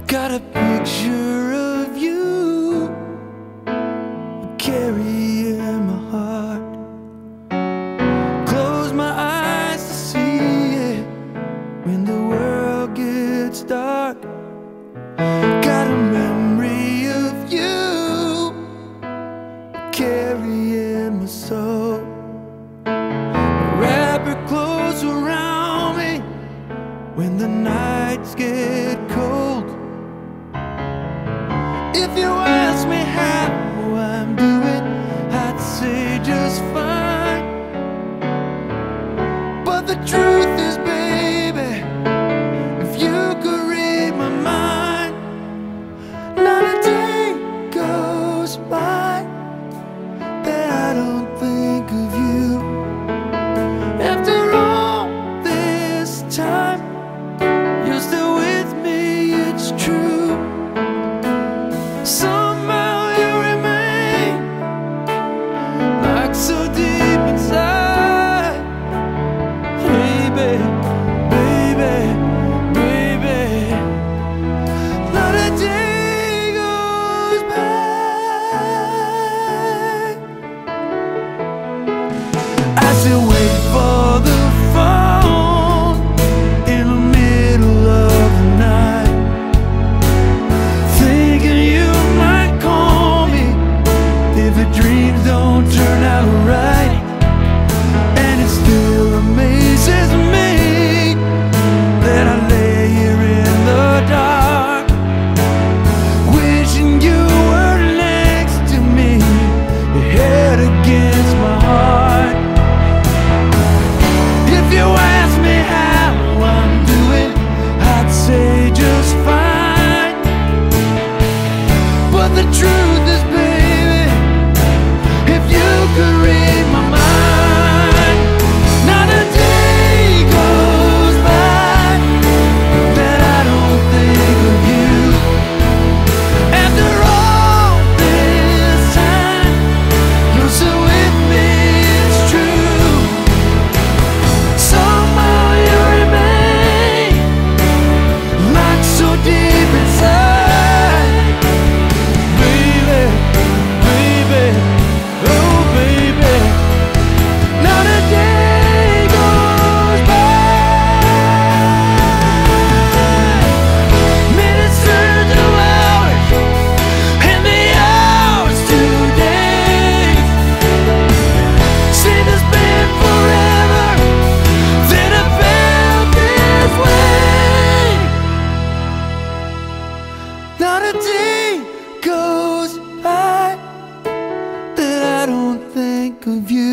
Got a picture of you I carry in my heart. Close my eyes to see it when the world gets dark. Got a memory of you I carry in my soul. Wrap her close around me when the nights get cold. If you ask me how I'm doing, I'd say just fine. But the truth is, baby, if you could read my mind, not a day goes by that I don't think of you. After all this time, you're still with me, it's true. Somehow you remain, like so deep inside. Baby, baby, baby, not a day goes by. I still wait for the phone in the middle of the night, thinking you might call me if the dreams don't turn out right. And it still amazes me that I lay here in the dark, wishing you were next to me, your head against my heart. If you ask me how I'm doing, I'd say just fine. But the truth is, baby, if you could read my mind, not a day goes by that I don't think of you. After all this time, you're still with me, it's true. Somehow you remain, like so deep inside. Baby, baby, oh baby, not a day goes by. Minutes turn to hours, and the hours to days. Seems it's been forever that I felt this way. Not a day goes by that I don't think of you.